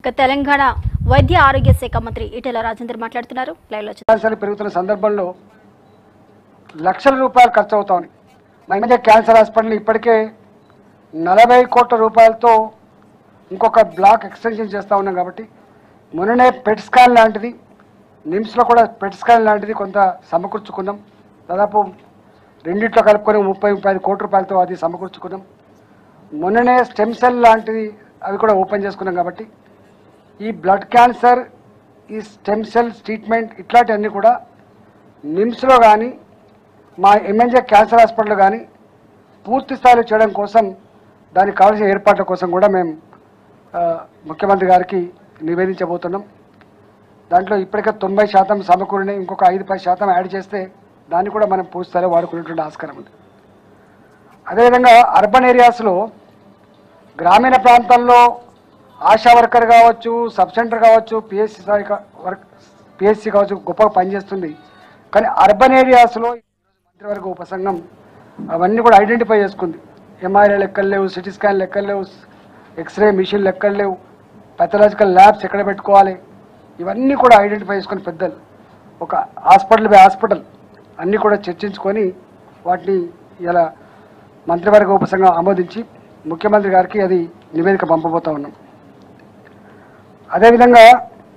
తెలంగాణ వైద్య ఆరోగ్య శాఖ మంత్రి ఈటెల రాజేందర్ మాట్లాడుతున్నారు. క్యాన్సర్ పెరుగుతున్న సందర్భంలో లక్షల రూపాయలు ఖర్చు అవుతాయి. మధ్య క్యాన్సర్ హాస్పిటల్ ఇప్పటికే 40 కోట్ల రూపాయలతో ఇంకొక బ్లాక్ ఎక్స్టెన్షన్ చేస్తూ ఉన్నాం. కాబట్టి మొన్ననే పెట్ స్కాన్ లాంటిది నిమ్స్లో కూడా పెట్ స్కాన్ లాంటిది కొంత సమకూర్చుకున్నాం. దాదాపు రెండిట్లో కలుపుకొని 30-35 కోట్ల రూపాయలతో అది సమకూర్చుకున్నాం. మొన్ననే స్టెమ్ సెల్ లాంటిది అవి కూడా ఓపెన్ చేసుకున్నాం. కాబట్టి ఈ బ్లడ్ క్యాన్సర్, ఈ స్టెమ్ సెల్స్ ట్రీట్మెంట్ ఇట్లాంటివన్నీ కూడా నిమ్స్లో కానీ మా ఎంఎన్జే క్యాన్సర్ హాస్పిటల్ కానీ పూర్తి స్థాయిలో చేయడం కోసం దానికి కావాల్సిన ఏర్పాట్ల కోసం కూడా మేము ముఖ్యమంత్రి గారికి నివేదించబోతున్నాం. దాంట్లో ఇప్పటికే 90% సమకూరినాయి. ఇంకొక 5-10% యాడ్ చేస్తే దాన్ని కూడా మనం పూర్తి స్థాయిలో వాడుకునేటువంటి ఆస్కారం ఉంది. అదేవిధంగా అర్బన్ ఏరియాస్లో గ్రామీణ ప్రాంతాల్లో ఆశా వర్కర్ కావచ్చు, సబ్ సెంటర్ కావచ్చు, పిఎస్సి కావచ్చు గొప్పగా పనిచేస్తుంది. కానీ అర్బన్ ఏరియాస్లో మంత్రివర్గ ఉపసంఘం అవన్నీ కూడా ఐడెంటిఫై చేసుకుంది. ఎంఆర్ఐ లెక్కలు లేవు, సిటీ స్కాన్ లెక్కలు లేవు, ఎక్స్రే మిషన్ లెక్కలు లేవు, పెథలాజికల్ ల్యాబ్స్ ఎక్కడ పెట్టుకోవాలి, ఇవన్నీ కూడా ఐడెంటిఫై చేసుకుని పెద్దలు ఒక హాస్పిటల్ అన్నీ కూడా చర్చించుకొని వాటిని ఇలా మంత్రివర్గ ఉపసంఘం ఆమోదించి ముఖ్యమంత్రి గారికి అది నివేదిక పంపబోతా ఉన్నాం. అదేవిధంగా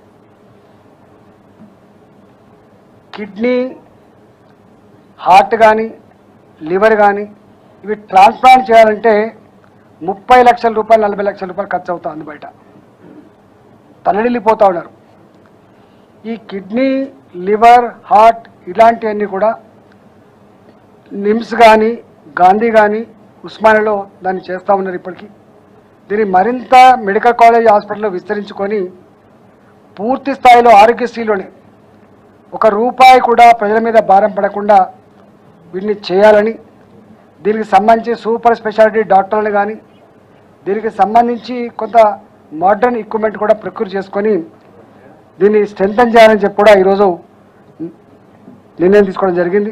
కిడ్నీ, హార్ట్ కానీ లివర్ కానీ ఇవి ట్రాన్స్ప్లాంట్ చేయాలంటే 30 లక్షల రూపాయలు 40 లక్షల రూపాయలు ఖర్చు అవుతుంది. బయట తలడిల్లిపోతూ ఉన్నారు. ఈ కిడ్నీ, లివర్, హార్ట్ ఇలాంటివన్నీ కూడా నిమ్స్ కానీ గాంధీ కానీ ఉస్మానియాలో దాన్ని చేస్తూ ఉన్నారు. ఇప్పటికీ దీన్ని మరింత మెడికల్ కాలేజ్ హాస్పిటల్లో విస్తరించుకొని పూర్తి స్థాయిలో ఆరోగ్యశ్రీలోనే ₹1 కూడా ప్రజల మీద భారం పడకుండా వీటిని చేయాలని, దీనికి సంబంధించి సూపర్ స్పెషాలిటీ డాక్టర్లు కానీ దీనికి సంబంధించి కొంత మోడర్న్ ఎక్విప్మెంట్ కూడా ప్రొక్యూర్ చేసుకొని దీన్ని స్ట్రెంథన్ చేయాలని చెప్పి కూడా ఈరోజు నిర్ణయం తీసుకోవడం జరిగింది.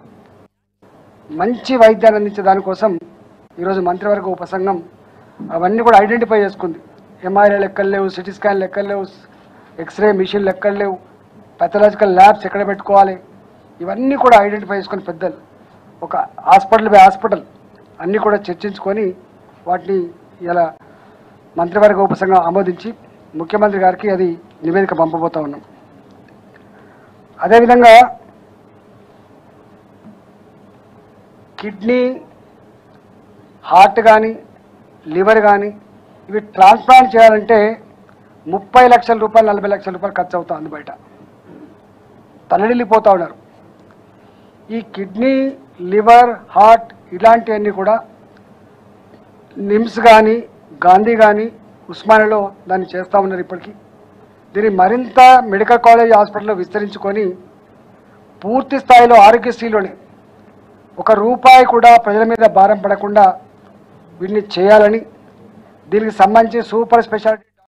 మంచి వైద్యాన్ని అందించే దానికోసం ఈరోజు మంత్రివర్గ ఉపసంఘం అవన్నీ కూడా ఐడెంటిఫై చేసుకుంది. ఎంఆర్ఐ లెక్కలు లేవు, సిటీ స్కాన్ లెక్కలు లేవు, ఎక్స్రే మిషన్ లెక్కలు లేవు, పెథలాజికల్ ల్యాబ్స్ ఎక్కడ పెట్టుకోవాలి, ఇవన్నీ కూడా ఐడెంటిఫై చేసుకుని పెద్దలు ఒక హాస్పిటల్ అన్నీ కూడా చర్చించుకొని వాటిని ఇలా మంత్రివర్గ ఉపసంఘం ఆమోదించి ముఖ్యమంత్రి గారికి అది నివేదిక పంపబోతా ఉన్నాం. అదేవిధంగా కిడ్నీ, హార్ట్ కానీ లివర్ కానీ ఇవి ట్రాన్స్ప్లాంట్ చేయాలంటే 30 లక్షల రూపాయలు 40 లక్షల రూపాయలు ఖర్చు అవుతుంది. బయట తలడిల్లిపోతూ ఉన్నారు. ఈ కిడ్నీ, లివర్, హార్ట్ ఇలాంటివన్నీ కూడా నిమ్స్ కానీ గాంధీ కానీ ఉస్మానియాలో దాన్ని చేస్తూ ఉన్నారు. ఇప్పటికీ దీన్ని మరింత మెడికల్ కాలేజ్ హాస్పిటల్లో విస్తరించుకొని పూర్తి స్థాయిలో ఆరోగ్యశ్రీలోనే ₹1 కూడా ప్రజల మీద భారం పడకుండా వీటిని చేయాలని, దీనికి సంబంధించి సూపర్ స్పెషాలిటీ